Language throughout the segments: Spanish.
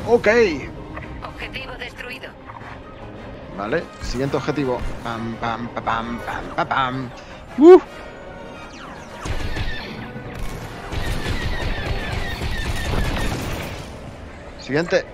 Ok. Objetivo destruido. Vale, siguiente objetivo. Pam, pam, pam, pam, pam, pam, pam. Siguiente.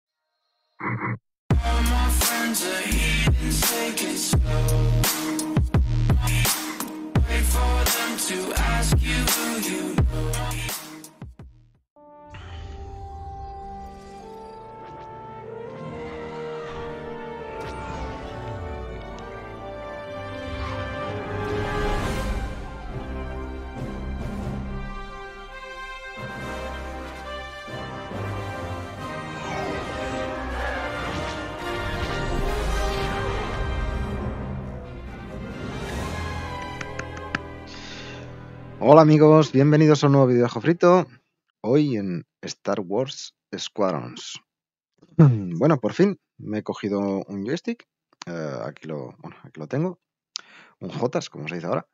Hola amigos, bienvenidos a un nuevo videojuego frito. Hoy en Star Wars Squadrons. Bueno, por fin me he cogido un joystick. Aquí lo tengo. Un JOTAS, como se dice ahora.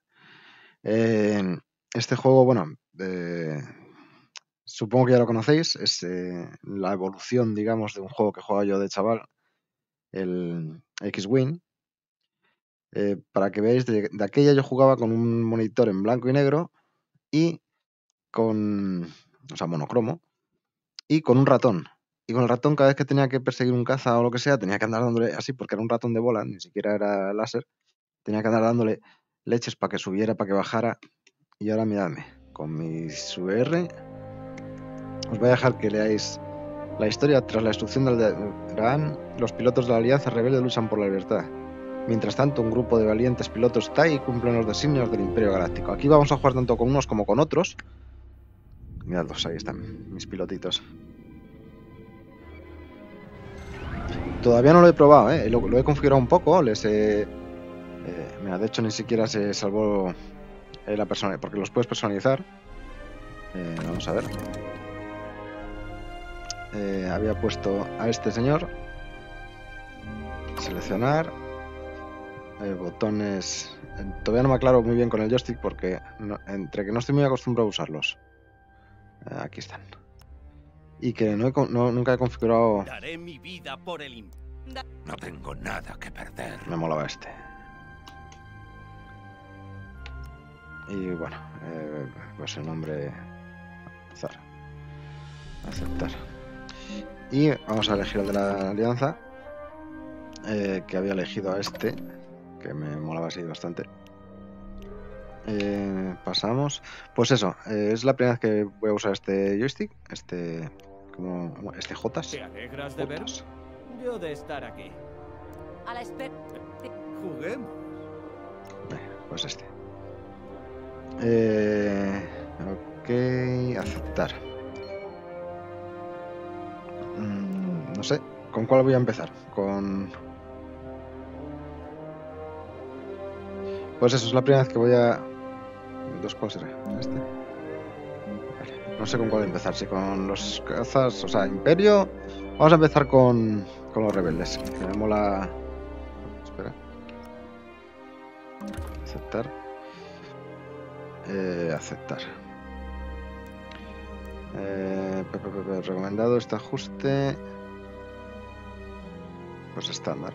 Este juego, supongo que ya lo conocéis. Es la evolución, digamos, de un juego que jugaba yo de chaval, el X-Wing. Para que veáis, de aquella yo jugaba con un monitor en blanco y negro y monocromo, y con un ratón. Y con el ratón, cada vez que tenía que perseguir un caza o lo que sea, tenía que andar dándole así, porque era un ratón de bola, ni siquiera era láser. Tenía que andar dándole leches para que subiera, para que bajara. Y ahora miradme, con mi VR, os voy a dejar que leáis la historia. Tras la destrucción del Alderaan, los pilotos de la Alianza Rebelde luchan por la libertad. Mientras tanto, un grupo de valientes pilotos TIE cumplen los designios del Imperio Galáctico. Aquí vamos a jugar tanto con unos como con otros. Miradlos, ahí están, mis pilotitos. Todavía no lo he probado, lo he configurado un poco. Mira, de hecho ni siquiera se salvó la persona, porque los puedes personalizar. Vamos a ver. Había puesto a este señor. Seleccionar. Botones. Todavía no me aclaro muy bien con el joystick porque entre que no estoy muy acostumbrado a usarlos. Aquí están. Y que nunca he configurado. Daré mi vida por el No tengo nada que perder. Me molaba este. Y bueno, pues el nombre. Aceptar. Y vamos a elegir el de la alianza. Que había elegido a este, que me molaba así bastante. Pasamos. Pues eso, es la primera vez que voy a usar este joystick. Este JOTAS. ¿Te alegras de ver? Yo de estar aquí. A la espera. Juguemos. Pues este. Ok, aceptar. No sé, ¿con cuál voy a empezar? Pues eso, es la primera vez que voy a... ¿Cuál será? ¿Este? Vale. No sé con cuál empezar, si con los cazas, o sea, Imperio. Vamos a empezar con los rebeldes, que me mola. Espera. Aceptar. Aceptar. Recomendado este ajuste. Pues estándar.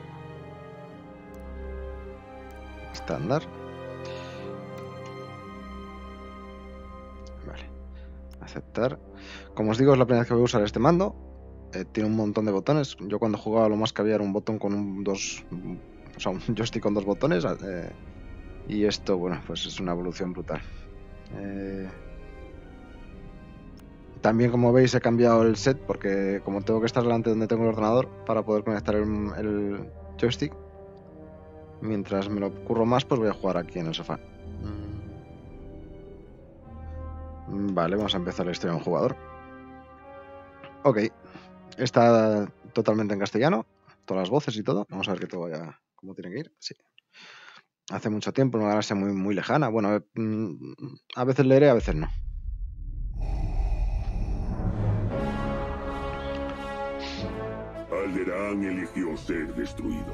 Estándar. Vale. Aceptar. Como os digo, es la primera vez que voy a usar este mando. Tiene un montón de botones. Yo cuando jugaba lo más que había era un botón con un joystick con dos botones. Y esto, bueno, pues es una evolución brutal. También, como veis, he cambiado el set porque como tengo que estar delante donde tengo el ordenador para poder conectar el joystick, mientras me lo curro más, pues voy a jugar aquí en el sofá. Vale, vamos a empezar la historia de un jugador. Ok, está totalmente en castellano, todas las voces y todo. Vamos a ver que todo vaya como tiene que ir. Sí. Hace mucho tiempo, una galaxia muy, muy lejana. Bueno, a veces leeré, a veces no. Alderaan eligió ser destruido.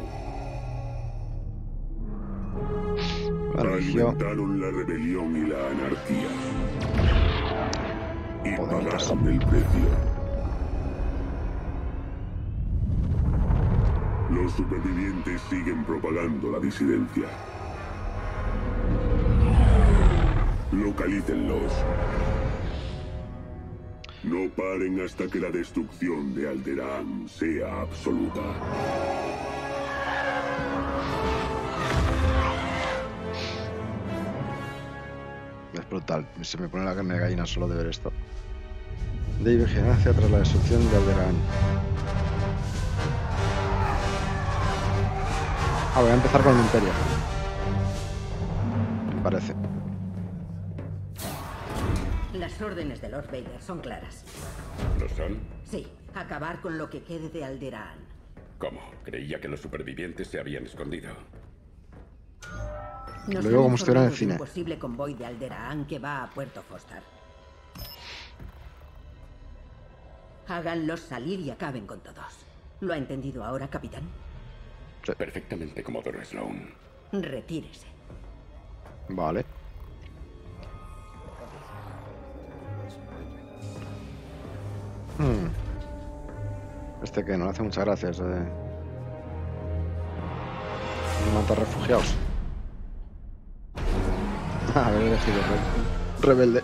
Alimentaron la rebelión y la anarquía. Y pagaron el precio. Los supervivientes siguen propagando la disidencia. Localícenlos. No paren hasta que la destrucción de Alderaan sea absoluta. Es brutal. Se me pone la carne de gallina solo de ver esto. De vigilancia tras la destrucción de Alderaan. Voy a empezar con el Imperio. Me parece. Las órdenes de Lord Vader son claras. ¿Lo son? Sí, acabar con lo que quede de Alderaan. ¿Cómo? Creía que los supervivientes se habían escondido. Nos Lo digo han como si estuviera en el informado de cine. un posible convoy de Alderaan que va a Puerto Foster. Háganlos salir y acaben con todos. ¿Lo ha entendido ahora, capitán? Perfectamente, Comodoro Sloan. Retírese. Vale. Este que no le hace muchas gracias. Matar refugiados. Haber elegido rebelde.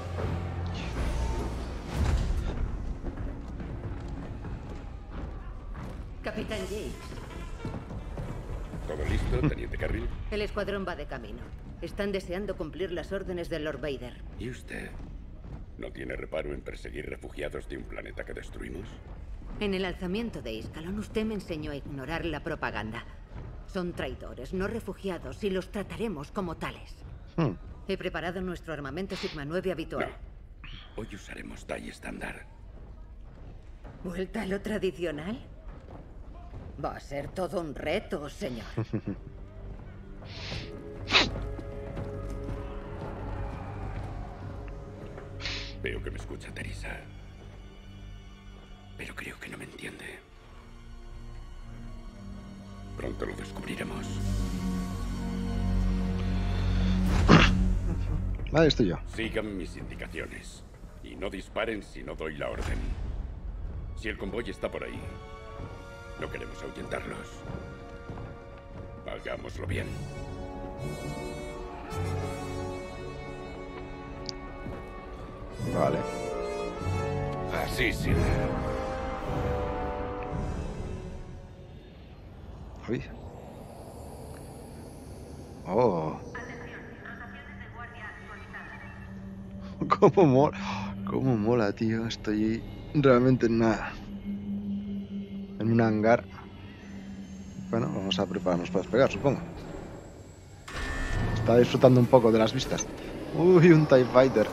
Capitán Yates, ¿Todo listo, Teniente Carril? el escuadrón va de camino. Están deseando cumplir las órdenes de Lord Vader. ¿Y usted? ¿No tiene reparo en perseguir refugiados de un planeta que destruimos? En el alzamiento de Iskalon usted me enseñó a ignorar la propaganda. Son traidores, no refugiados, y los trataremos como tales. He preparado nuestro armamento Sigma 9 habitual. No. Hoy usaremos TIE estándar. ¿Vuelta a lo tradicional? Va a ser todo un reto, señor. Veo que me escucha, Teresa. Pero creo que no me entiende. Pronto lo descubriremos. Vale, estoy yo. Sigan mis indicaciones. Y no disparen si no doy la orden. Si el convoy está por ahí, no queremos ahuyentarlos. Hagámoslo bien. Vale. Así será. Uy. Oh. Cómo mola, tío. Estoy realmente en un hangar. Bueno, vamos a prepararnos para despegar, supongo. Está disfrutando un poco de las vistas. Uy, un TIE Fighter.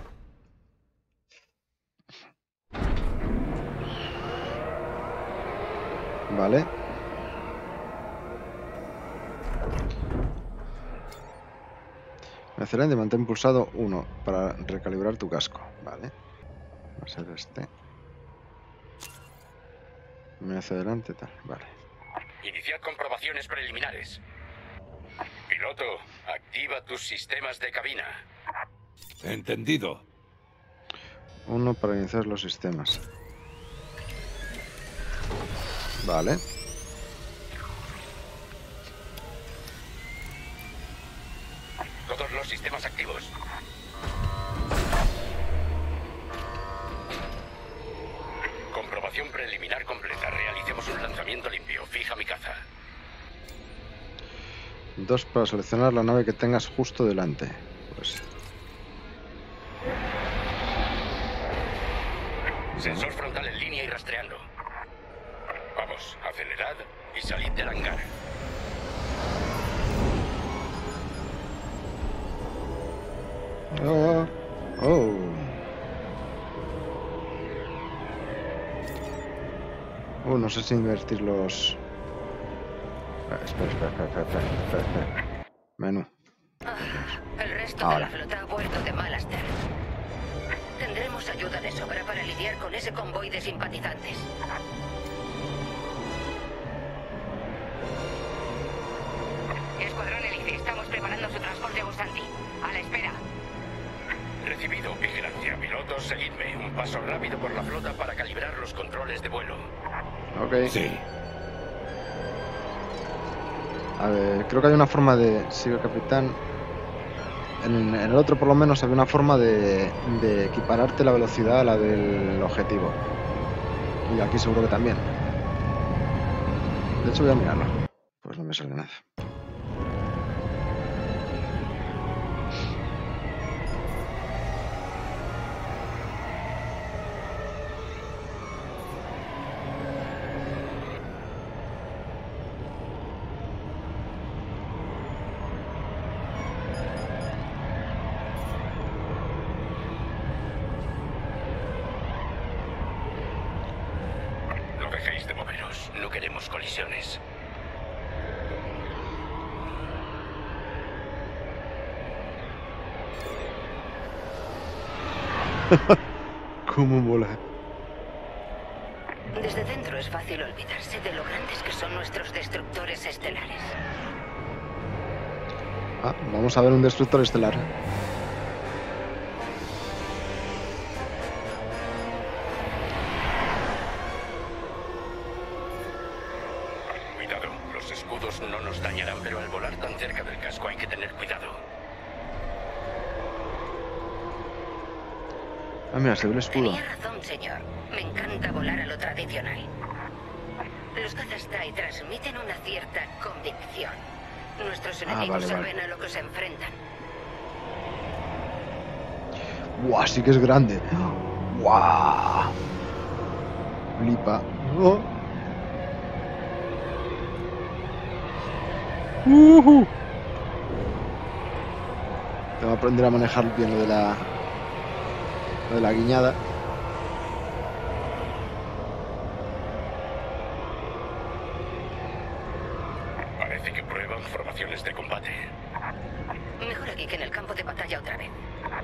Vale. Excelente, mantén pulsado 1 para recalibrar tu casco. Vale. Va a ser este. Me hace adelante, tal. Vale. Iniciar comprobaciones preliminares. Piloto, activa tus sistemas de cabina. Entendido. 1 para iniciar los sistemas. Vale. Todos los sistemas activos. Comprobación preliminar completa. Realicemos un lanzamiento limpio. Fija mi caza. 2 para seleccionar la nave que tengas justo delante. Pues. Sensor frontal en línea y rastreando. Vamos, acelerad y salid del hangar. Oh. No sé si invertir los... Espera. Menú. El resto Ahora. de la flota ha vuelto de Malaster. Tendremos ayuda de sobra para lidiar con ese convoy de simpatizantes. Escuadrón Elite, estamos preparando su transporte a Busanti. A la espera. Recibido, vigilancia. Pilotos, seguidme. Un paso rápido por la flota para calibrar los controles de vuelo. Ok. Sí. A ver, creo que hay una forma de... Sigue capitán. En el otro por lo menos había una forma de equipararte la velocidad a la del objetivo. Y aquí seguro que también. De hecho voy a mirarlo. Pues no me sale nada. No dejéis de moveros. No queremos colisiones. Cómo mola. Desde dentro es fácil olvidarse de lo grandes que son nuestros destructores estelares. Ah, vamos a ver un destructor estelar. Cuidado, los escudos no nos dañarán, pero al volar tan cerca del casco hay que tener cuidado. Ah, mira, se ve el escudo. Tenía razón, señor. Me encanta volar a lo tradicional. Los cazas TIE transmiten una cierta convicción. Nuestros enemigos saben a lo que se enfrentan. ¡Buah! Sí que es grande. ¡Buah! Flipa. Oh. Tengo que aprender a manejar bien lo de la guiñada. Parece que prueban formaciones de combate. Mejor aquí que en el campo de batalla otra vez.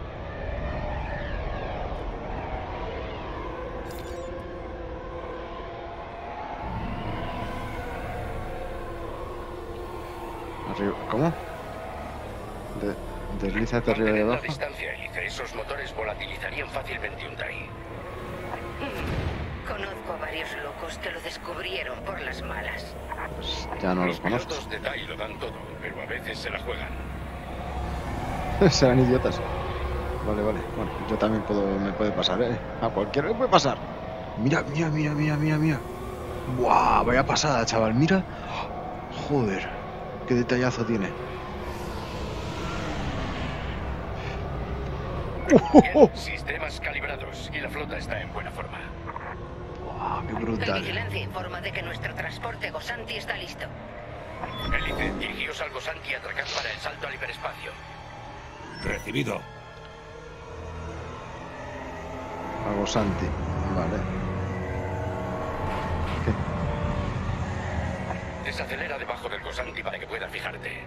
Arriba. ¿Cómo? Deslízate arriba y Manteniendo abajo. distancia, Elise. Esos motores volatilizarían fácilmente un TIE. Conozco a varios locos que lo descubrieron por las malas. Pues ya no los Los conozco. pilotos de TIE lo dan todo, pero a veces se la juegan. Serán idiotas. Vale, vale. Bueno, yo también me puede pasar, ¿eh? A cualquiera le puede pasar. Mira, mira, mira, mira, mira, mira. ¡Buah! Vaya pasada, chaval. Mira. Joder. Qué detallazo tiene. Bien, sistemas calibrados y la flota está en buena forma. ¡Buah! ¡Qué La brutal! vigilancia informa de que nuestro transporte Gosanti está listo. Elite, dirigíos al Gosanti y atracad para el salto al hiperespacio. Recibido. Algo Santi. Vale. ¿Qué? Desacelera debajo del Gosanti para que puedas fijarte.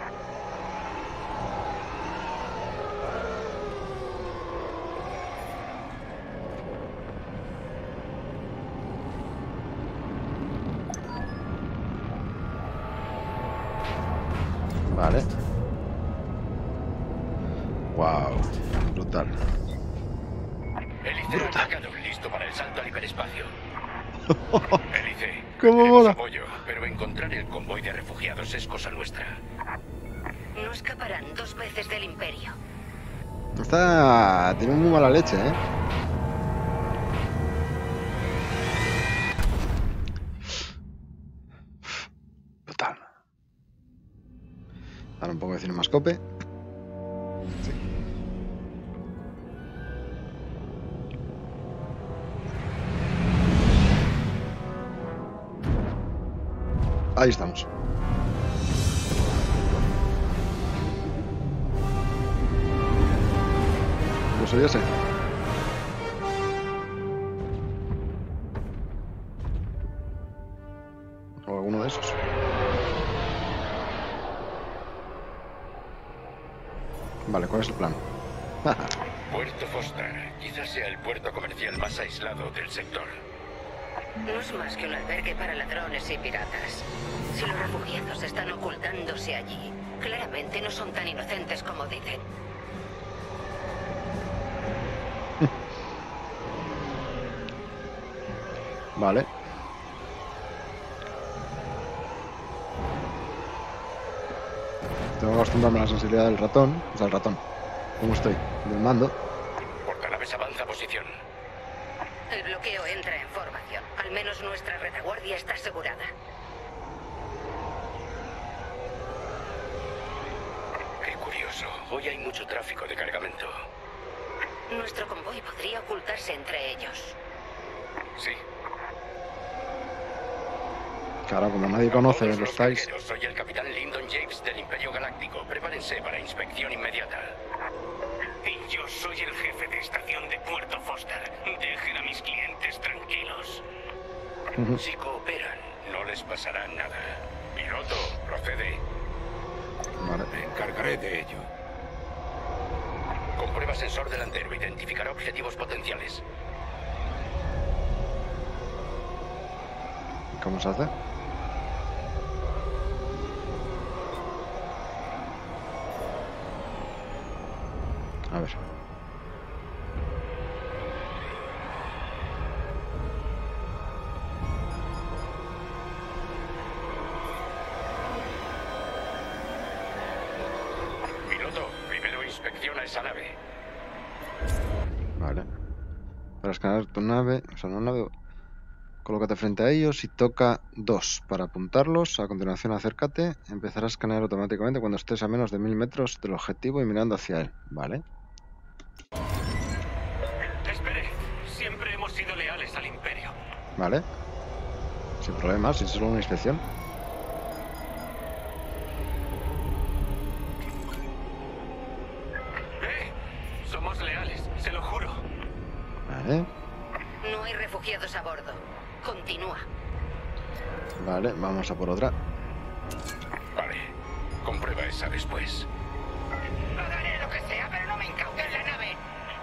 Vale. Wow. Brutal. Hélice atacado, listo para el salto al hiperespacio. Hélice, ¿Cómo tenemos mola? apoyo, pero encontrar el convoy de refugiados es cosa nuestra. No escaparán 2 veces del Imperio. Tiene muy mala leche, ¿eh? Brutal. Ahora un poco de cinemascope. Sí. Ahí estamos. Pues yo sé. O alguno de esos. Vale, ¿cuál es el plan? Puerto Foster, quizás sea el puerto comercial más aislado del sector. No es más que un albergue para ladrones y piratas. Si los refugiados están ocultándose allí, claramente no son tan inocentes como dicen. Vale. Tengo que acostumbrarme a la sensibilidad del ratón. O sea, el ratón. ¿Cómo estoy? Del mando. Portanaves avanza a posición. El bloqueo entra en formación. Al menos nuestra retaguardia está asegurada. Qué curioso. Hoy hay mucho tráfico de cargamento. Nuestro convoy podría ocultarse entre ellos. Sí. Claro, como nadie conoce Todos los los TIEs. cargueros, soy el capitán Lyndon James del Imperio Galáctico. Prepárense para inspección inmediata. Y yo soy el jefe de estación de Puerto Foster. Dejen a mis clientes tranquilos. Si cooperan, no les pasará nada. Piloto, procede. Vale. Me encargaré de ello. Comprueba sensor delantero. Identificará objetivos potenciales. ¿Cómo se hace? A ver. Piloto, primero inspecciona esa nave. Vale. Para escanear tu nave, o sea, una nave, colócate frente a ellos y toca 2 para apuntarlos. A continuación, acércate. Empezará a escanear automáticamente cuando estés a menos de 1000 metros del objetivo y mirando hacia él. Vale. Espere, siempre hemos sido leales al Imperio. Vale. Sin problemas, si es solo una inspección. Somos leales, se lo juro. Vale. No hay refugiados a bordo. Continúa. Vale, vamos a por otra. Vale. Comprueba esa después. Haré lo que sea, pero no me incauten la nave.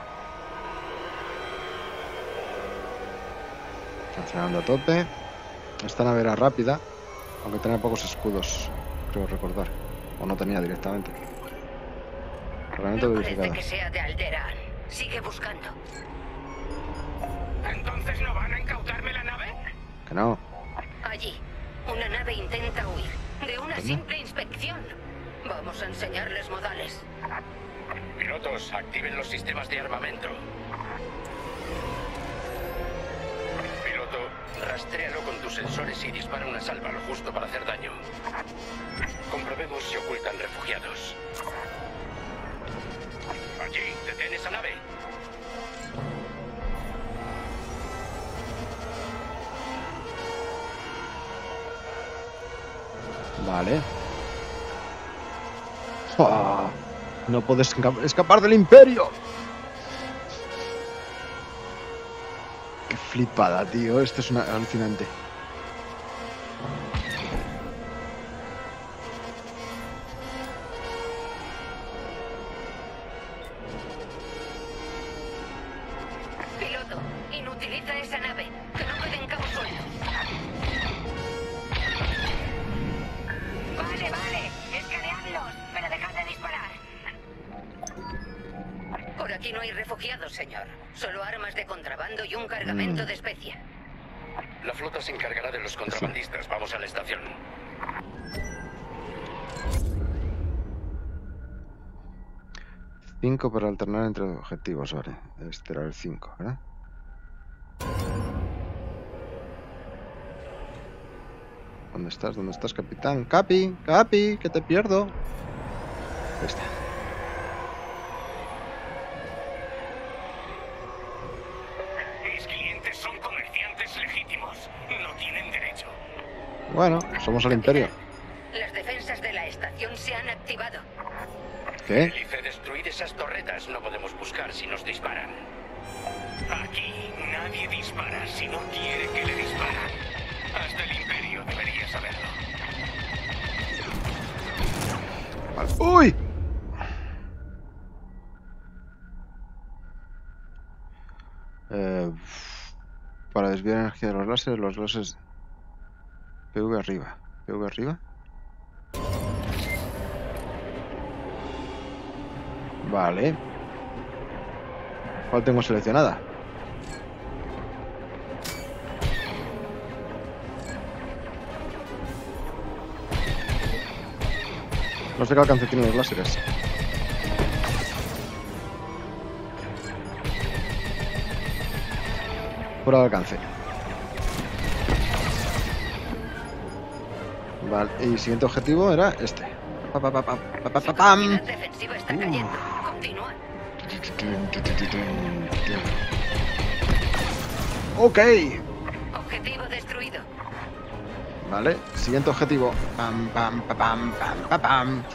Funcionando a tope. Esta nave era rápida, aunque tenía pocos escudos, creo recordar. O no tenía directamente. Cargamento No parece verificado. que sea de Alderaan. Sigue buscando. ¿Entonces no van a incautarme la nave? Que no. Allí, una nave intenta huir de una simple inspección. Vamos a enseñarles modales. Pilotos, activen los sistemas de armamento. Piloto, rastréalo con tus sensores y dispara una salva lo justo para hacer daño. Comprobemos si ocultan refugiados. Allí, detén esa nave. Vale. ¡Fua! No puedes escapar del Imperio. Qué flipada, tío. Esto es alucinante. Piloto, inutiliza esa nave. Que no queden cabos sueltos. Vale. Escaneadlos, pero dejad de disparar. Por aquí no hay refugiados, señor. Solo armas de contrabando y un cargamento de especia. La flota se encargará de los contrabandistas. Vamos a la estación. Cinco para alternar entre objetivos, vale. Este era el 5, ¿verdad? ¿Dónde estás? ¿Dónde estás, capitán? ¡Capi! ¡Capi! ¡Que te pierdo! Ahí está. Mis clientes son comerciantes legítimos. No tienen derecho. Bueno, somos el Imperio. Las defensas de la estación se han activado. ¿Qué? Dice destruir esas torretas. No podemos buscar si nos disparan. Aquí nadie dispara si no quiere que le disparan. Hasta el Imperio debería saberlo. Vale. ¡Uy! Para desviar energía de los láseres... PV arriba. PV arriba. Vale. ¿Cuál tengo seleccionada? No sé qué alcance tienen los láseres. Fuera de alcance. Vale, y siguiente objetivo era este. Su capacidad defensiva está cayendo. Continúa. Ok. Objetivo destruido. Vale, siguiente objetivo. Pam, pam, pam, pam, pam, pam, pam.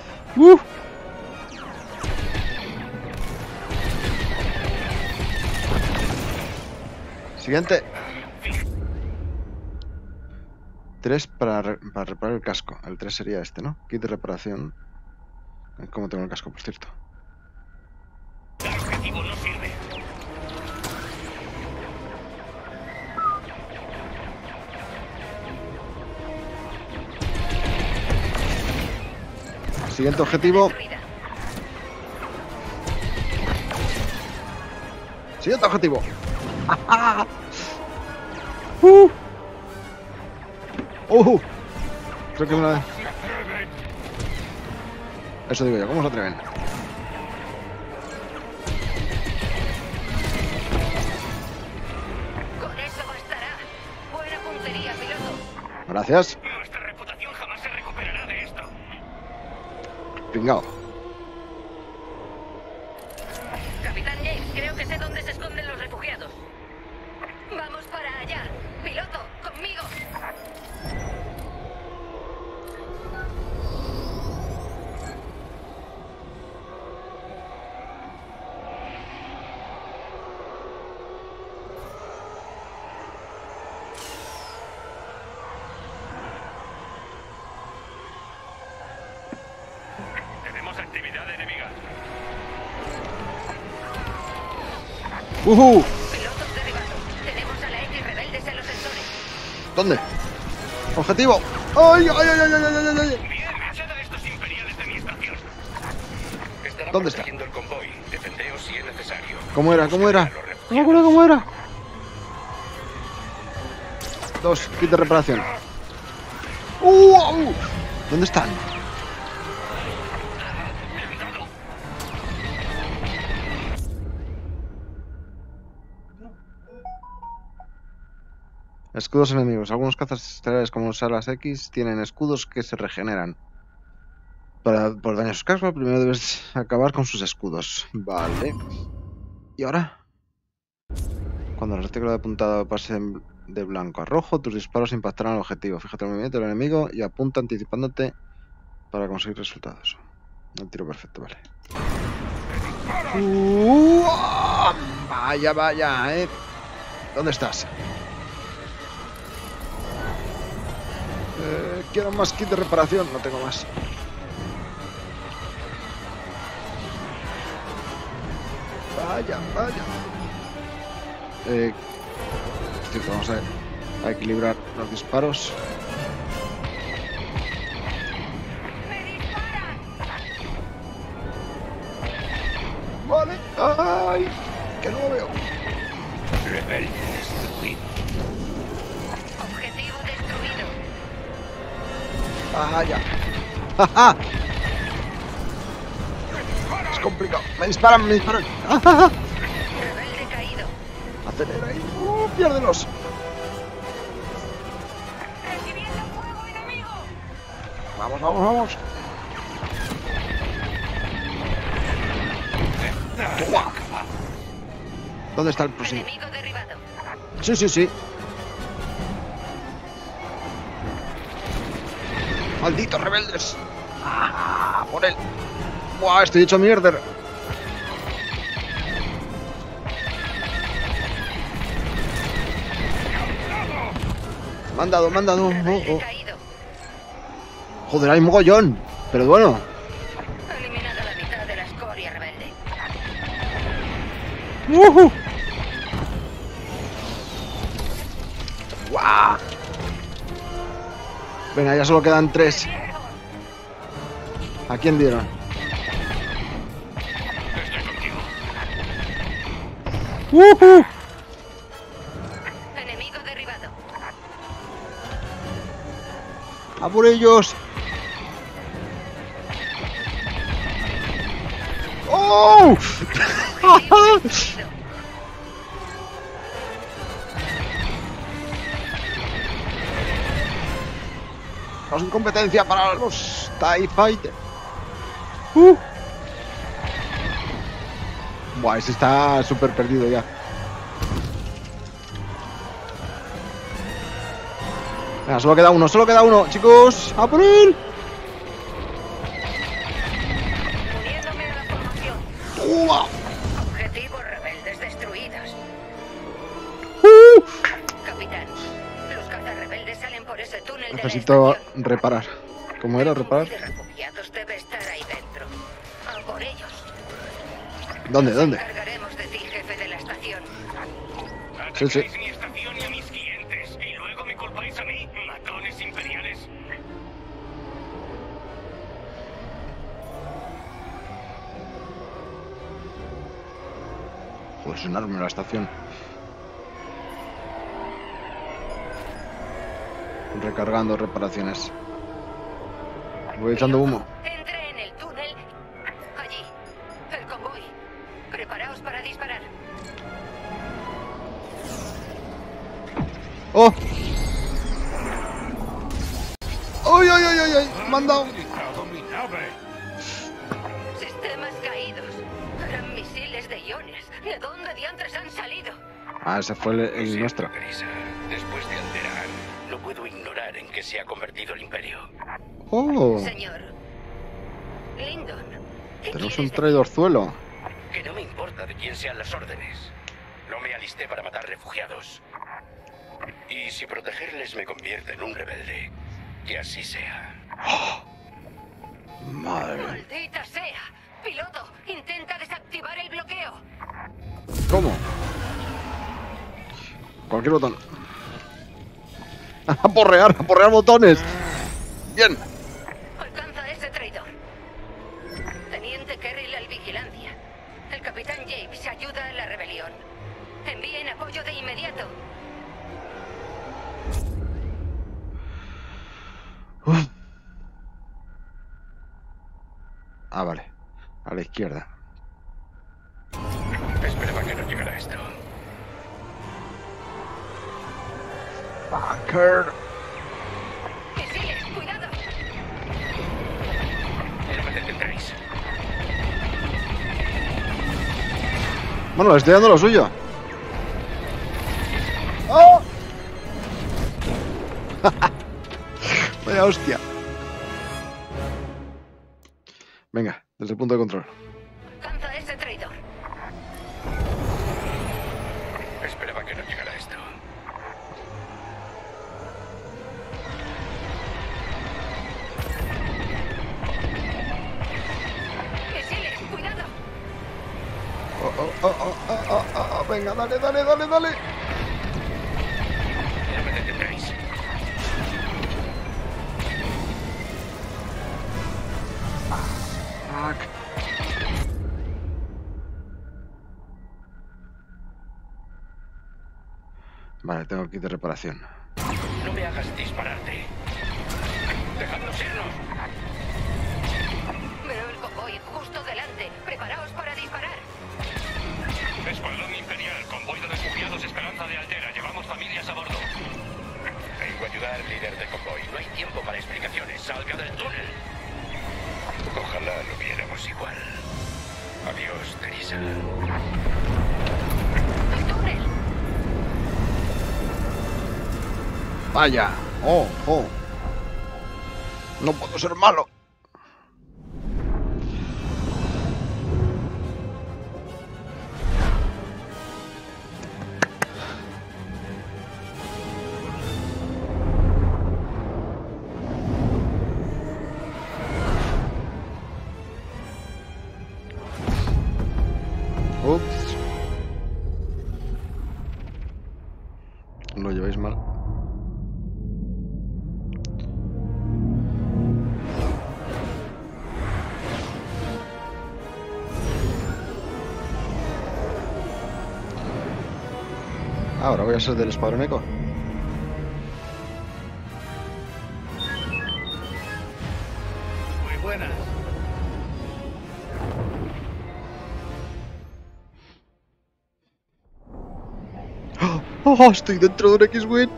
Siguiente. 3 para reparar el casco. El 3 sería este, ¿no? Kit de reparación. ¿Cómo tengo el casco, por cierto? El objetivo no sirve. Siguiente objetivo. Siguiente objetivo. Creo que una vez. Eso digo yo, ¿cómo se atreven? Con eso bastará. Buena puntería, piloto. Gracias. Nuestra reputación jamás se recuperará de esto. Pringao. Capitán James, creo que sé dónde se esconden los refugiados. Vamos para allá. Piloto, conmigo. Tenemos actividad enemiga. Pilotos derribados. Tenemos a la X rebeldes en los sensores. ¿Dónde? Objetivo. ¡Ay, ay, ay, ay, ay, ay, ay! Bien, echad a estos imperiales de mi estación. Estará ¿Dónde está? protegiendo el convoy. Defendeos si es necesario. ¿Cómo era? ¿Cómo era? Los No me refugiados. acuerdo cómo era. 2, kit de reparación. ¿Dónde están? Escudos enemigos. Algunos cazas estelares como los Alas X tienen escudos que se regeneran. Por daño a sus cascos, primero debes acabar con sus escudos. Vale. ¿Y ahora? Cuando el retículo de apuntado pase de blanco a rojo, tus disparos impactarán al objetivo. Fíjate el movimiento del enemigo y apunta anticipándote para conseguir resultados. El tiro perfecto, vale. Vaya, vaya, ¿Dónde estás? Quiero más kit de reparación, no tengo más. Vaya, vaya. Cierto, vamos a equilibrar los disparos. Vale. ¡Ay! Que no lo veo. Rebelde destruido. Objetivo destruido. Vaya. ¡Ja! Es complicado. Me disparan, me disparan. Rebelde caído. Acelera ahí. Piérdelos. Recibiendo fuego enemigo. Vamos, vamos, vamos. ¿Dónde está el próximo? Enemigo derribado. Sí, sí, sí. ¡Malditos rebeldes! ¡Ah! ¡Por él! ¡Buah! Estoy hecho mierda. Me han dado. Rebelde caído. Joder, hay mogollón. Pero bueno. Eliminado la mitad de la escoria rebelde. ¡Guau! Venga, ya solo quedan 3. ¿A quién dieron? Estoy contigo. Enemigo derribado. ¡A por ellos! ¡No! Estamos en competencia para los TIE Fighter. Buah, ese está súper perdido ya. Venga, solo queda uno, chicos. ¡A por él! Uniéndome a la formación. ¡Toma! Objetivos rebeldes destruidos. Capitán, los cazarrebeldes salen por ese túnel Necesito de la estación. reparar. ¿Cómo era reparar? El refugiados debe estar ahí dentro. A por ellos. ¿Dónde? Nos encargaremos de ti, jefe de la estación. Sí, sí. Atacáis mi estación y a mis clientes. Y luego me culpáis a mí, matones imperiales. Joder, es enorme la estación. Recargando reparaciones. Voy echando humo. Entre en el túnel. Allí. El convoy. Preparaos para disparar. ¡Oh! ¡Ay, ay, ay, ay! ay! ¡Me han dado! Sistemas caídos. Eran misiles de iones. ¿De dónde diantres han salido? Ah, ese fue el nuestro. Teresa, después de Alderaan, no puedo ignorar en qué se ha convertido el Imperio. ¡Oh! Señor. Lyndon. ¿Qué Tenemos quieres un de- traidorzuelo. Que no me importa de quién sean las órdenes. No me alisté para matar refugiados. Y si protegerles me convierte en un rebelde, que así sea. Madre. ¡Maldita sea! Piloto, intenta desactivar el bloqueo. ¿Cómo? Cualquier botón. A porrear botones. Bien. Alcanza a ese traidor. Teniente Kerrill al vigilancia. El capitán James ayuda a la rebelión. Envíen apoyo de inmediato. Ah, vale. A la izquierda. Esperaba que no llegara esto. Fucker. Misiles, cuidado. No me detendréis. Bueno, le estoy dando lo suyo. ¡Oh! Vaya hostia. Venga, desde el punto de control. Alcanza a ese traidor. Esperaba que no llegara esto. Misiles, cuidado. Venga, dale. No me detendréis. Fuck. Vale, tengo kit de reparación. No me hagas dispararte. ¡Dejadnos irnos! Veo el convoy justo delante. Preparaos para disparar. Escuadrón Imperial, convoy de refugiados Esperanza de Altera. Llevamos familias a bordo. Vengo a ayudar, líder de convoy. No hay tiempo para explicaciones. Salga del túnel. Ojalá lo viéramos igual. Adiós, Teresa. ¡Al túnel! Vaya. Oh. No puedo ser malo. Ups. Lo lleváis mal. Ahora voy a ser del Escuadrón Eco. Muy buenas. ¡Oh, estoy dentro de un X-Wing!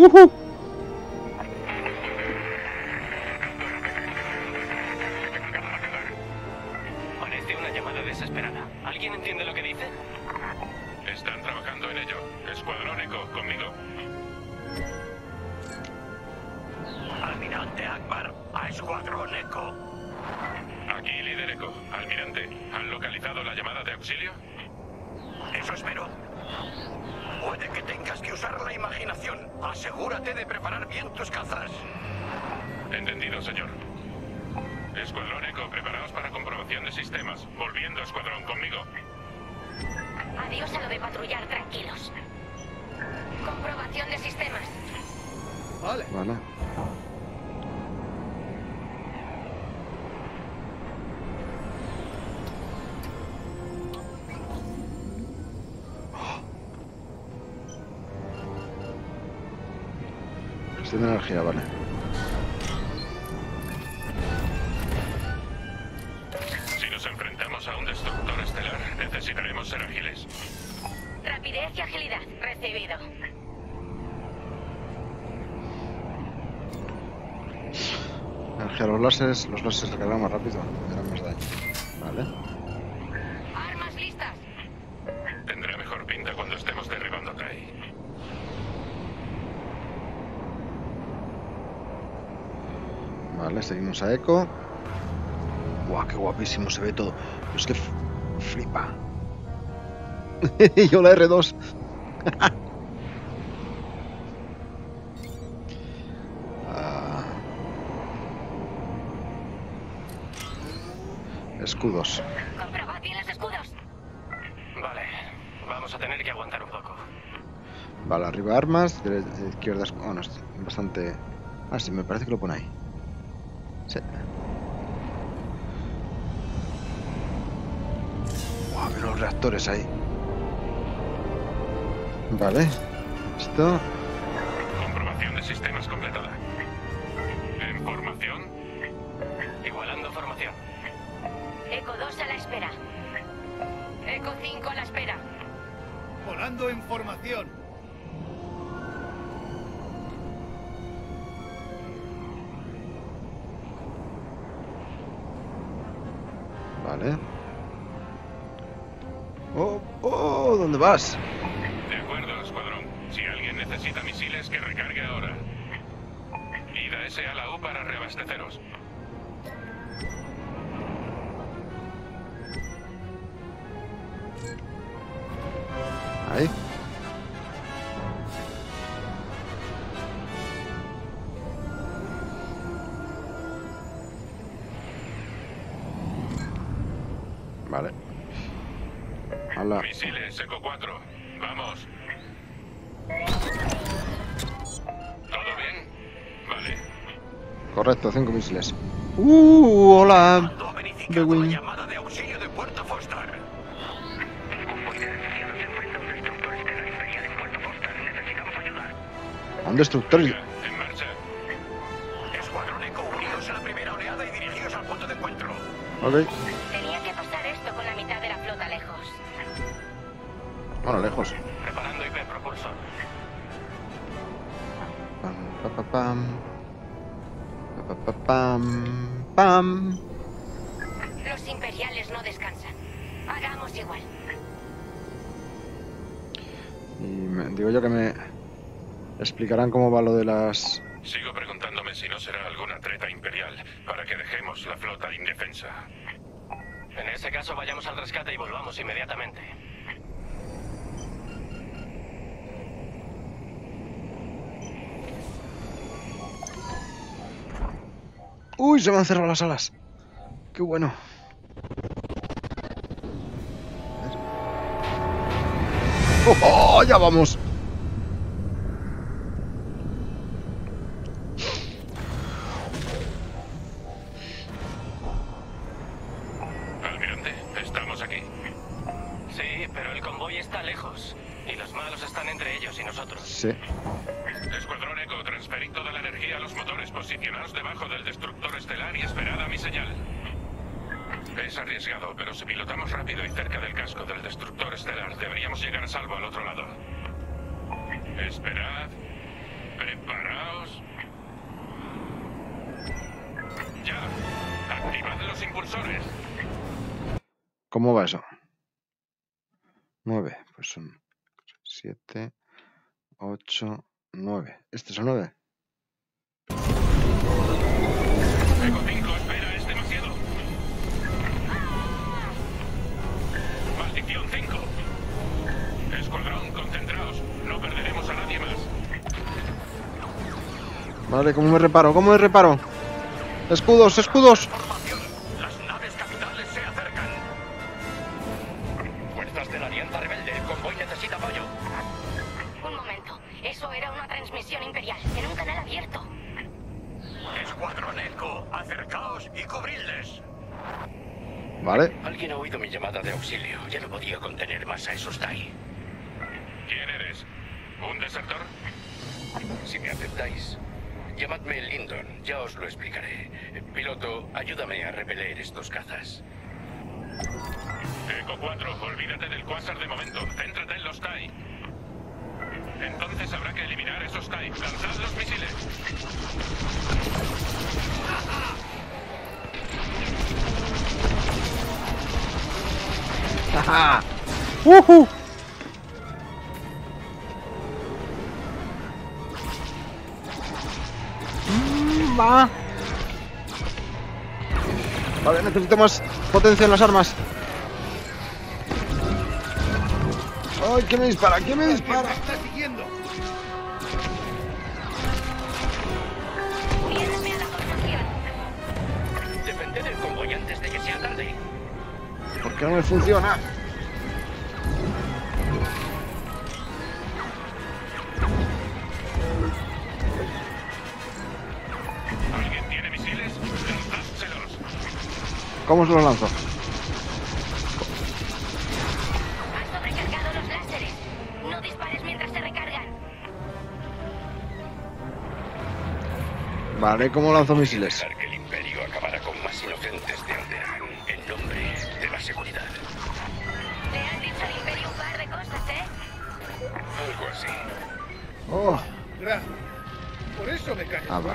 Parece una llamada desesperada. ¿Alguien entiende lo que dice? Están trabajando en ello. Escuadrón Eco, conmigo. Almirante Akbar, a Escuadrón Eco. Aquí, líder Eco. Almirante, ¿han localizado la llamada de auxilio? Eso espero. Puede que tengas que usar la imaginación. Asegúrate de preparar bien tus cazas. Entendido, señor. Escuadrón Eco, preparaos para comprobación de sistemas. Volviendo, escuadrón, conmigo. Adiós a lo de patrullar, tranquilos. Comprobación de sistemas. Vale. Vale. Gestión de energía, vale. Si nos enfrentamos a un destructor estelar, necesitaremos ser ágiles. Rapidez y agilidad. Recibido. Energía, los láseres recargan más rápido, me harán más daño. Vale. Armas listas. Tendrá mejor pinta cuando estemos derribando a Kai. Vale, seguimos a Eco. Guau, qué guapísimo se ve todo. Es que flipa. Yo la R2. Escudos. Comprobad bien los escudos. Vale, vamos a tener que aguantar un poco. Vale, arriba armas, izquierda escudo. Bueno, es bastante... Ah, sí, me parece que lo pone ahí. Sí. Wow, mira los reactores ahí. Vale. Esto. Comprobación de sistemas completada. ¿En formación? Igualando formación. Eco 2 a la espera. Eco 5 a la espera. Volando en formación. Vale. Oh, ¿dónde vas? De acuerdo, escuadrón. Si alguien necesita misiles, que recargue ahora. Ida S a la U para reabasteceros. Ahí. Vale. Hala. Misiles Eco 4. Vamos. ¿Todo bien? Vale. Correcto, 5 misiles. Hola. Mando ha verificado Wing. la llamada de auxilio de Puerto Foster. El convoy de refugiados se enfrenta a un destructor estelar imperial en Puerto Foster. Necesitamos ayuda. A un destructor. Venga, en marcha. Escuadrón Eco, unidos a la primera oleada y dirigidos al punto de encuentro. Ok. Tenía que pasar esto con la mitad de la flota lejos. Bueno, lejos. Preparando hiperpropulsor. Pam, pa, pa, pam. Pa, pa, pa, pam. Pam. Los imperiales no descansan. Hagamos igual. Y digo yo que me explicarán cómo va lo de las... Sigo preguntándome si no será alguna treta imperial para que dejemos la flota indefensa. En ese caso, vayamos al rescate y volvamos inmediatamente. ¡Uy! Se me han cerrado las alas. ¡Qué bueno! ¡Oh! ¡Ya vamos! Almirante, estamos aquí. Sí, pero el convoy está lejos. Y los malos están entre ellos y nosotros. Sí. Escuadrón Eco, transferid toda la energía a los motores. Posicionaos debajo del destructor estelar y esperad a mi señal. Es arriesgado, pero si pilotamos rápido y cerca del casco del destructor estelar, deberíamos llegar a salvo al otro lado. Esperad. Preparaos. Ya. Activad los impulsores. ¿Cómo va eso? 9. Pues son 7, 8, 9. ¿Este es el 9? Eco 5, espera, es demasiado. Maldición 5. Escuadrón, concentraos. No perderemos a nadie más. Vale, ¿cómo me reparo? ¿Cómo me reparo? ¡Escudos, escudos! Las naves capitales se acercan. Fuerzas de la Alianza Rebelde, el convoy necesita apoyo. Un momento. Eso era una transmisión imperial en un canal abierto. Escuadrón Eco, acercaos y cubridles. Vale. Alguien ha oído mi llamada de auxilio. Ya no podía contener más a esos TIE. ¿Quién eres? ¿Un desertor? Si me aceptáis, llamadme Lyndon, ya os lo explicaré. Piloto, ayúdame a repeler estos cazas. Eco 4, olvídate del cuásar de momento. Céntrate en los TIE. Entonces habrá que eliminar esos TIE. ¡Lanzad los misiles! ¡Ajá! ¡Uhu! Va. Vale, necesito más potencia en las armas. ¡Ay, quién me dispara! ¿Quién me dispara? Me está siguiendo. Guíame a la formación. Defended el convoy antes de que sea tarde. ¿Por qué no me funciona? ¿Alguien tiene misiles? ¡Lanzádselos! ¿Cómo se los lanzo? Has sobrecargado los láseres. No dispares mientras se recargan. Vale, ¿cómo lanzo misiles? Dejar que el Imperio acabara con más inocentes de Alderaan en nombre de la seguridad. Te han dicho el Imperio un par de cosas, ¿eh? Algo así. Oh. Gracias. Por eso me cae. Ah, vale.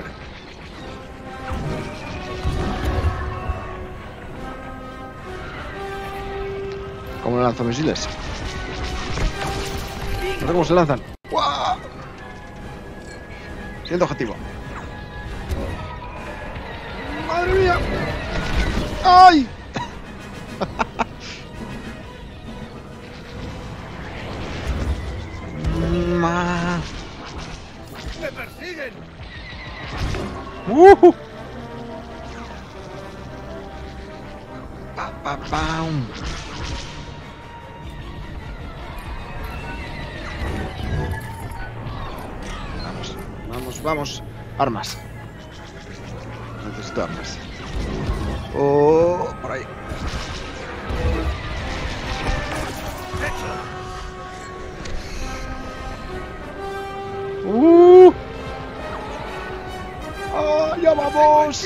¿Cómo lanzo misiles? No sé cómo se lanzan. ¡Guau! Siguiente objetivo. ¡Madre mía! ¡Ay! Ma. ¡Me persiguen! Pa, pa, pam. Vamos, vamos, vamos. Armas. Necesito armas. Oh, por ahí. ¡Ah, ya vamos!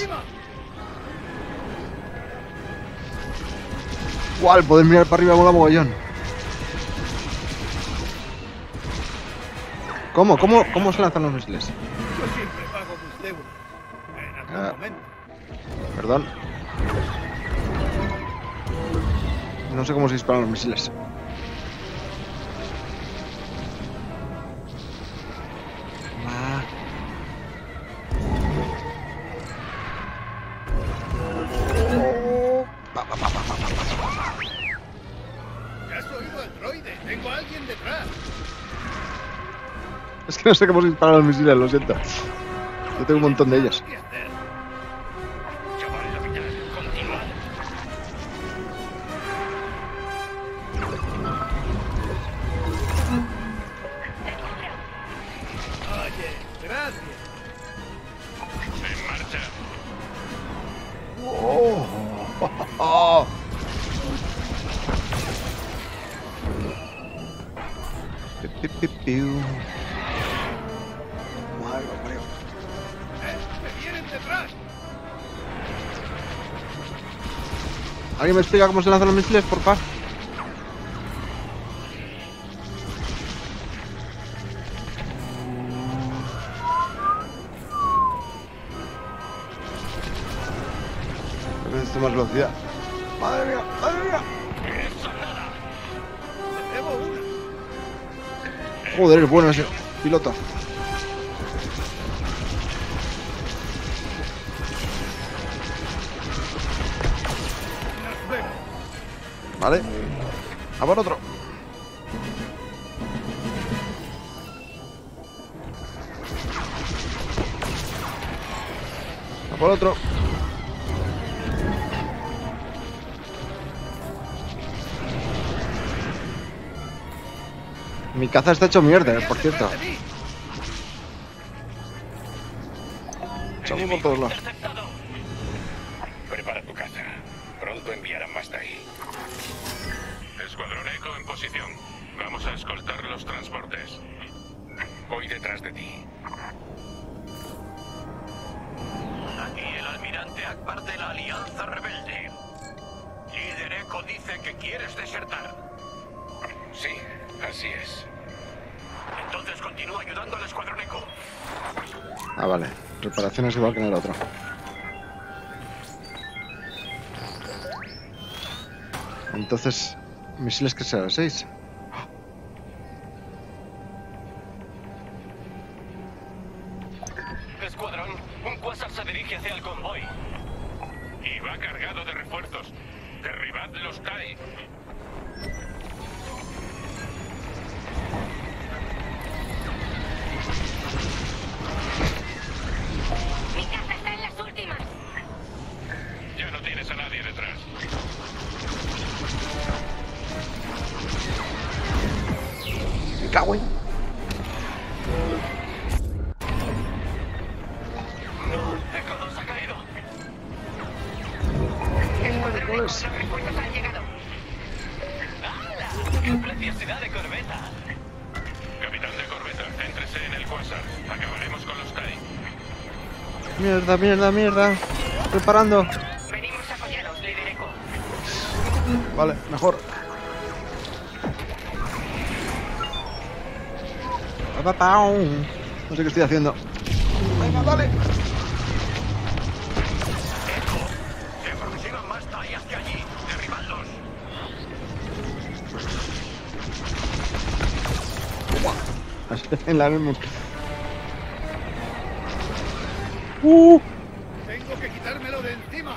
¡Guau! Poder mirar para arriba mola mogollón. ¿Cómo se lanzan los misiles? Yo siempre pago mis deudas. En algún momento. Perdón. No sé cómo se disparan los misiles. ¿Ya has oído al droide? Tengo a alguien detrás. Es que no sé cómo se disparan los misiles, lo siento. Yo tengo un montón de ellos. ¿Qué hacer? Chaval, capitán, continuad. Oye, gracias. En marcha. Oh. ¡Me vienen detrás! ¿Alguien me explica cómo se lanzan los misiles, por favor? Esto más velocidad. ¡Madre mía! ¡Madre mía! Joder, es bueno ese piloto. Vale. A por otro. A por otro. Mi caza está hecho mierda, por cierto. Echamos por todos lados. Prepara tu caza. Pronto enviarán más de ahí. Escuadrón Eco en posición. Vamos a escoltar los transportes. Voy detrás de ti. Aquí el almirante Akbar de la Alianza Rebelde. Líder Eco dice que quieres desertar. Sí, así es. Entonces continúa ayudando al Escuadrón Eco. Ah, vale. Reparaciones igual que en el otro. Entonces, misiles que serán 6. Escuadrón, un Quasar se dirige hacia el convoy. Y va cargado de refuerzos. Derribad los TIE. Mi caza está en las últimas. Ya no tienes a nadie detrás. Me cago en... Eco 2 ha caído. Escuadrón Eco, los refuerzos han llegado. ¡Hala! ¡Qué preciosidad de corbeta! Capitán de corbeta, céntrese en el Quasar. Acabaremos con los TIE. Mierda, mierda, mierda. Preparando. Venimos apoyados, líder Eco. Vale, mejor. No sé qué estoy haciendo. Venga, dale. Eco, se aproximan más TIE hacia allí. Derribadlos. En la misma. Tengo que quitármelo de encima.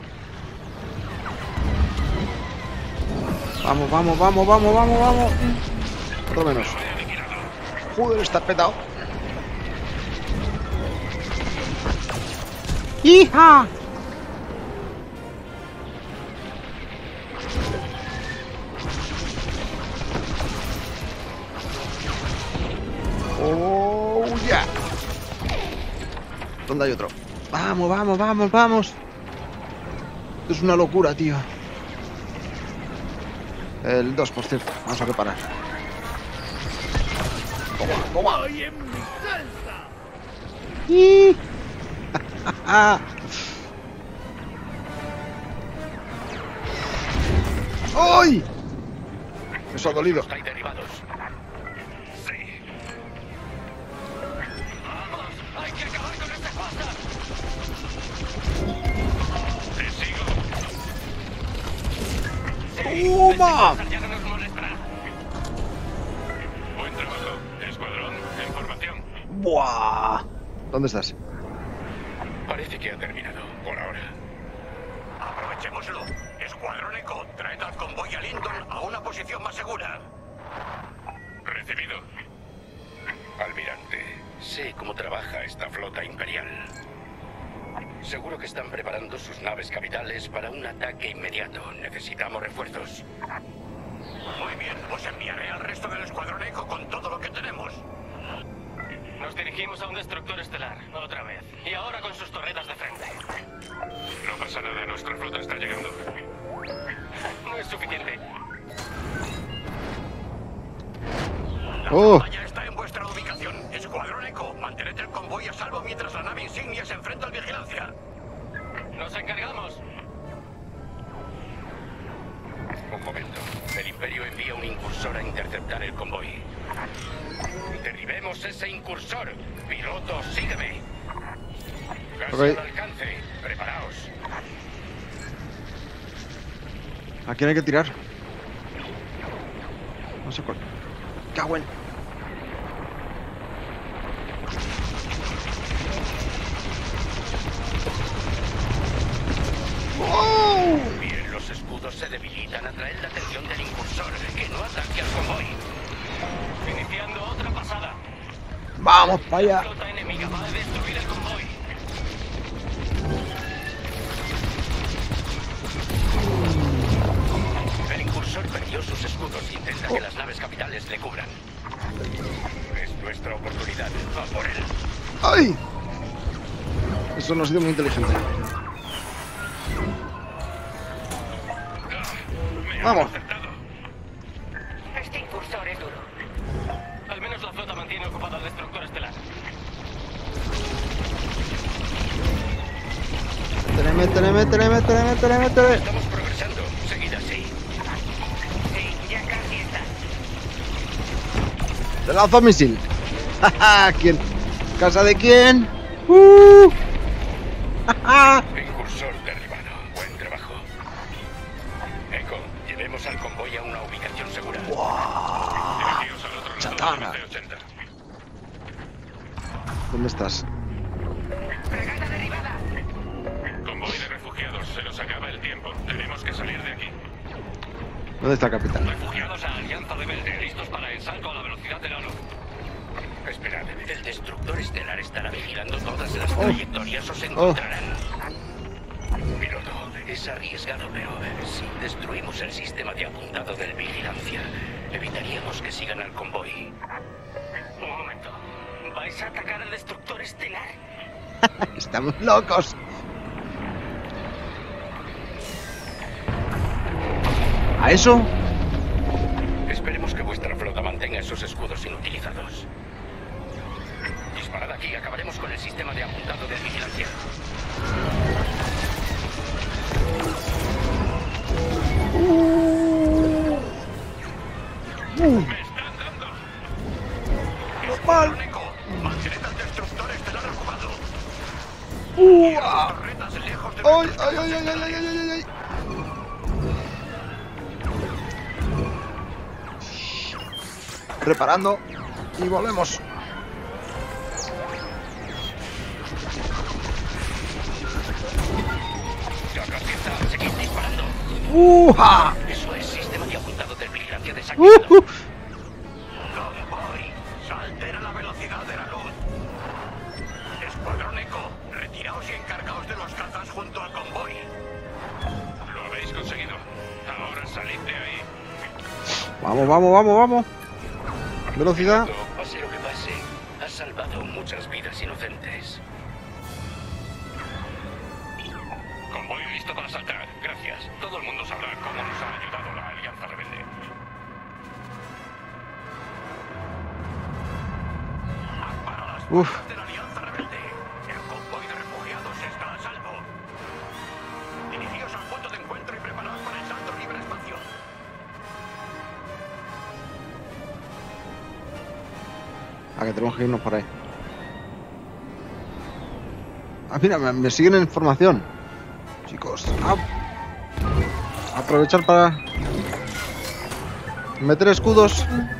Vamos, vamos, vamos, vamos, vamos, vamos. Por lo menos. Joder, está petado. ¡Hija! ¡Oh, ya! ¿Dónde hay otro? ¡Vamos, vamos, vamos, vamos! Esto es una locura, tío. El 2, por cierto. Vamos a reparar. Toma, toma. ¡Estoy en mi salsa! ¡Y! ¡Ay! Eso ha dolido. TIE derribados. Sí. ¡Vamos! ¡Hay que acabar con este Quasar! Te sigo. ¡Toma! Ya no nos molestará. Buen trabajo. Escuadrón en formación. ¡Buah! ¿Dónde estás? Parece que ha terminado, por ahora. Aprovechémoslo. Escuadrón Eco, traed al convoy a Linton a una posición más segura. Recibido. Almirante, sé cómo trabaja esta flota imperial. Seguro que están preparando sus naves capitales para un ataque inmediato. Necesitamos refuerzos. Muy bien, pues enviaré al resto del Escuadrón Eco con todo lo que tenemos. Nos dirigimos a un destructor estelar, otra vez. Y ahora con sus torretas de frente. No pasa nada, nuestra flota está llegando. No es suficiente. ¡Oh! Ya está en vuestra ubicación. Escuadrón Eco, mantened el convoy a salvo mientras la nave insignia se enfrenta al vigilancia. Nos encargamos. Un momento. El Imperio envía un incursor a interceptar el convoy. Derribemos ese incursor. Piloto, sígueme. Casi Ok. al alcance. Preparaos. ¿A quién hay que tirar? No sé cuál. ¡Cago en! ¡Oh! Bien, los escudos se debilitan. Atraer la atención del incursor. Que no ataque al convoy. Iniciando otra pasada. ¡Vamos para allá! La flota enemiga va a destruir el convoy. El incursor perdió sus escudos y intenta que las naves capitales le cubran. Es nuestra oportunidad. Va por él. ¡Ay! Eso no ha sido muy inteligente. ¡Vamos! Este incursor es duro. Al menos la flota mantiene ocupado el destructor estelar. Métele. Estamos progresando. Seguid así. Sí, ya casi está. ¡Te lanzo misil! ¡Ja! ¿Quién? ¿Casa de quién? Incursor derribado. Buen trabajo. Echo, llevemos al convoy a una ubicación segura. Dirigidos al otro lado Chatarra. del C-80. ¿Dónde estás? Fragata derribada. Convoy de refugiados, se nos acaba el tiempo. Tenemos que salir de aquí. ¿Dónde está el capitán? Refugiados a Alianza Rebelde, listos para el salto a la velocidad de la luz. Esperad, el destructor estelar estará vigilando todas las trayectorias o se encontrarán. Piloto, es arriesgado, pero si destruimos el sistema de apuntado del vigilancia, evitaríamos que sigan al convoy. Un momento. ¿Vais a atacar al destructor estelar? ¡Estamos locos! ¿A eso? Esperemos que vuestra flota mantenga esos escudos inutilizados. Disparad aquí, acabaremos con el sistema de apuntado de vigilancia. ¡Me están dando! ¡Normal! Mantened al destructor estelar ocupado. Torretas lejos de ¡Ay, nuestros ay, ay, ay, ay, ay, ay, ay! Preparando y volvemos. Ya casi está, seguid disparando. ¡Uja! Eso es, sistema de apuntado de vigilancia ¡Uh! desactivado. Convoy, salten a la velocidad de la luz. Escuadrón Echo, retiraos y encargaos de los cazas junto al convoy. Lo habéis conseguido. Ahora salid de ahí. Vamos. Velocidad. Piloto, pase lo que pase, has salvado muchas vidas inocentes. Convoy listo para saltar. Gracias. Todo el mundo sabrá cómo nos ha ayudado la Alianza Rebelde. Para las Uf. fuerzas de la Alianza Rebelde, el convoy de refugiados está a salvo. Dirigíos al punto de encuentro y preparaos para el salto libre espacio. Que tenemos que irnos por ahí. Mira, me siguen en formación. Chicos, aprovechar para meter escudos.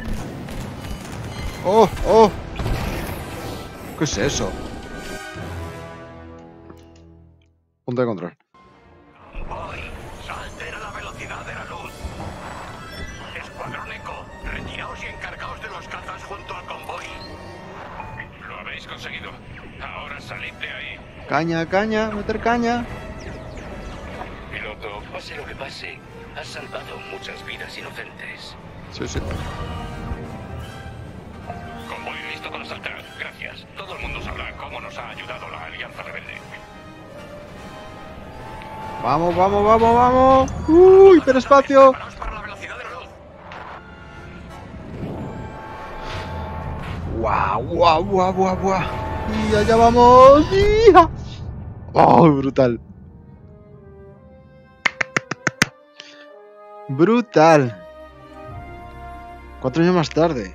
¡Oh! ¿Qué es eso? Punto de control. Convoy, salten a la velocidad de la luz. Escuadrón Echo, retiraos y encargaos de los cazas junto al convoy. Lo habéis conseguido. Ahora salid de ahí. Caña, meter caña. Piloto, pase lo que pase, has salvado muchas vidas inocentes. Sí. Convoy listo para saltar. Gracias. Todo el mundo sabrá cómo nos ha ayudado la Alianza Rebelde. Vamos. Hiperespacio. Preparaos para la velocidad de la luz. ¡Guau! Y allá vamos. ¡Hija! ¡Oh, brutal! ¡Brutal! 4 años más tarde.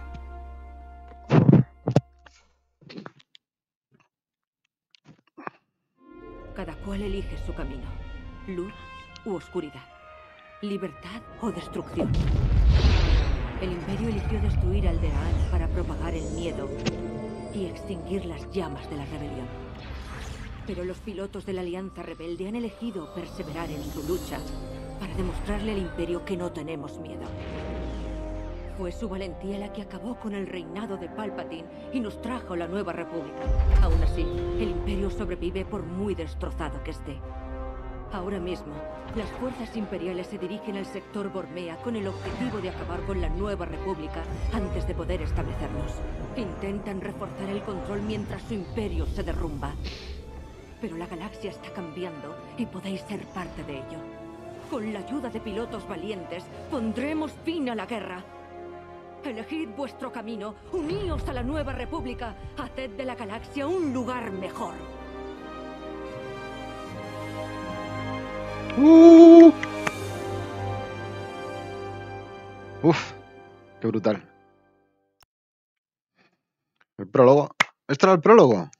Cada cual elige su camino, luz u oscuridad. libertad o destrucción. El Imperio eligió destruir Alderaan para propagar el miedo y extinguir las llamas de la rebelión. Pero los pilotos de la Alianza Rebelde han elegido perseverar en su lucha para demostrarle al Imperio que no tenemos miedo. Fue su valentía la que acabó con el reinado de Palpatine y nos trajo la Nueva República. Aún así, el Imperio sobrevive por muy destrozado que esté. Ahora mismo, las fuerzas imperiales se dirigen al sector Bormea con el objetivo de acabar con la Nueva República antes de poder establecernos. Intentan reforzar el control mientras su imperio se derrumba. Pero la galaxia está cambiando y podéis ser parte de ello. Con la ayuda de pilotos valientes, pondremos fin a la guerra. Elegid vuestro camino, uníos a la Nueva República, haced de la galaxia un lugar mejor. Uf, qué brutal. El prólogo. ¿Esto era el prólogo?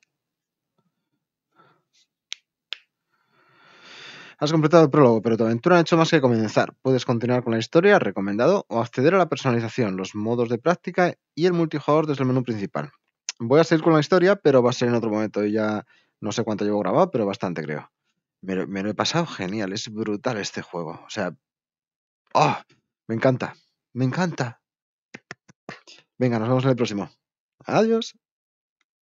Has completado el prólogo, pero tu aventura no ha hecho más que comenzar. Puedes continuar con la historia, recomendado, o acceder a la personalización, los modos de práctica y el multijugador desde el menú principal. Voy a seguir con la historia, pero va a ser en otro momento. Y ya no sé cuánto llevo grabado, pero bastante creo. Me lo he pasado genial, es brutal este juego. O sea, ¡oh! Me encanta, me encanta. Venga, nos vemos en el próximo. Adiós.